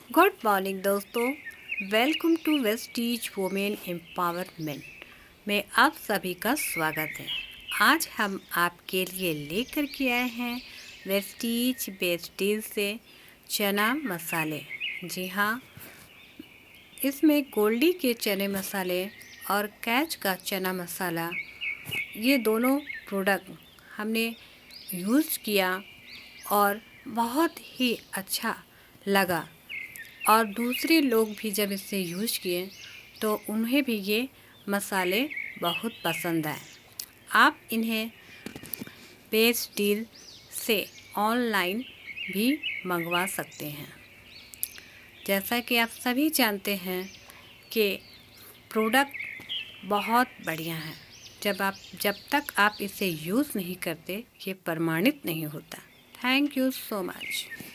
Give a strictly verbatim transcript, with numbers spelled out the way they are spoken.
Good morning दोस्तों, welcome to Vestige women empowerment में आप सभी का स्वागत है। आज हम आपके लिए लेकर के आए हैं वेस्टीज वेस्टीज से चना मसाले। जी हाँ, इसमें गोल्डी के चने मसाले और कैच का चना मसाला, ये दोनों प्रोडक्ट हमने यूज़ किया और बहुत ही अच्छा लगा। और दूसरे लोग भी जब इसे यूज़ किए तो उन्हें भी ये मसाले बहुत पसंद आए। आप इन्हें बेस्ट डील से ऑनलाइन भी मंगवा सकते हैं। जैसा कि आप सभी जानते हैं कि प्रोडक्ट बहुत बढ़िया है। जब आप जब तक आप इसे यूज़ नहीं करते, ये प्रमाणित नहीं होता। Thank you so much.